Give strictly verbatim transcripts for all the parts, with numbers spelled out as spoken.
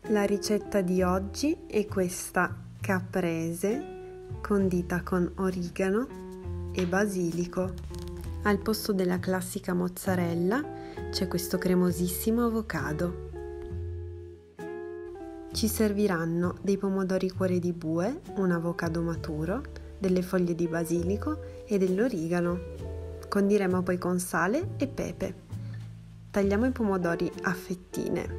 La ricetta di oggi è questa caprese condita con origano e basilico. Al posto della classica mozzarella c'è questo cremosissimo avocado. Ci serviranno dei pomodori cuore di bue, un avocado maturo, delle foglie di basilico e dell'origano. Condiremo poi con sale e pepe. Tagliamo i pomodori a fettine.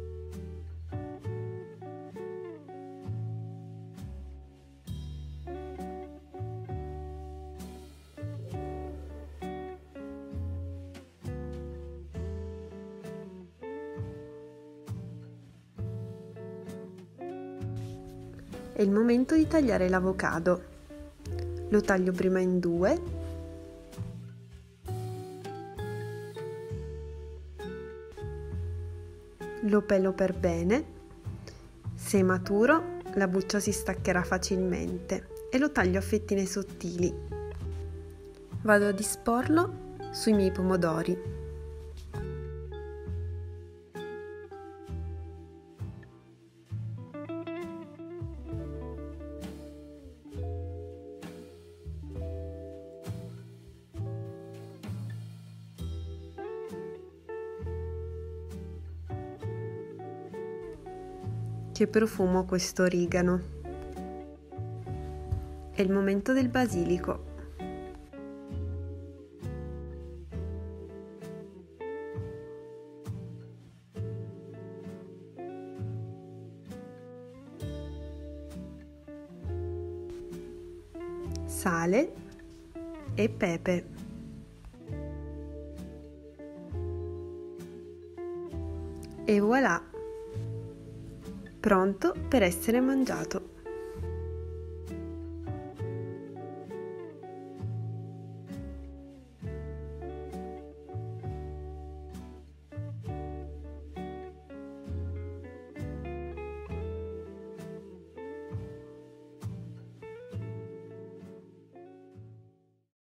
È il momento di tagliare l'avocado. Lo taglio prima in due, lo pelo per bene. Se è maturo, la buccia si staccherà facilmente e lo taglio a fettine sottili. Vado a disporlo sui miei pomodori. Che profumo questo origano! È il momento del basilico. Sale e pepe. E voilà! Pronto per essere mangiato.